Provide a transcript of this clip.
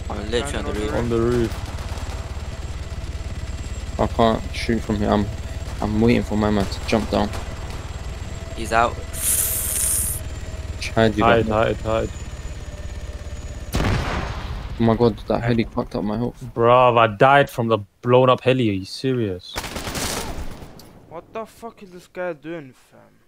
I'm literally on the roof. On the roof. I can't shoot from here. I'm waiting for my man to jump down. He's out. Chad, you Hide, got. hide, hide. Oh my god, that heli fucked up my health. Bro, I died from the blown up heli. Are you serious? What the fuck is this guy doing, fam?